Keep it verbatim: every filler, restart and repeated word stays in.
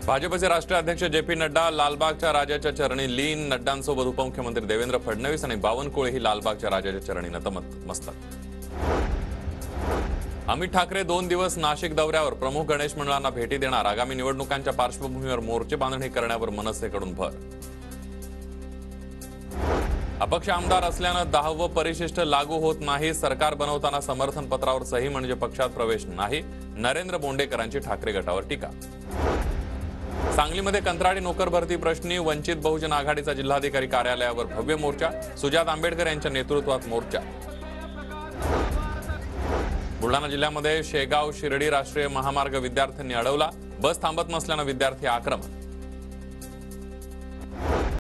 भाजपचे राष्ट्रीय अध्यक्ष जे पी नड्डा लालबागच्या राजाच्या चरणी लीन. नड्डांसोबत उपमुख्यमंत्री देवेंद्र फडणवीस आणि बावनकुळेही लालबागच्या राजाच्या चरणी नतमस्तक. अमित ठाकरे दोन दिवस नाशिक दौऱ्यावर. प्रमुख गणेश मंडळांना भेटी देणार. आगामी निवडणुकांच्या पार्श्वभूमीवर मोर्चे बांधणी करण्यावर मनसेकडून भर. अपक्ष आमदार असल्यानं दहावं परिशिष्ट लागू होत नाही. सरकार बनवताना समर्थन पत्रावर सही म्हणजे पक्षात प्रवेश नाही. नरेंद्र बोंडेकरांची ठाकरे गटावर टीका. सांगलीमध्ये कंत्राटी नोकर भरती प्रश्नी वंचित बहुजन आघाडीचा जिल्हाधिकारी कार्यालयावर भव्य मोर्चा. सुजात आंबेडकर यांच्या नेतृत्वात मोर्चा. बुलढाणा जिल्ह्यामध्ये शेगाव शिर्डी राष्ट्रीय महामार्ग विद्यार्थ्यांनी अडवला. बस थांबत नसल्यानं विद्यार्थी आक्रमक.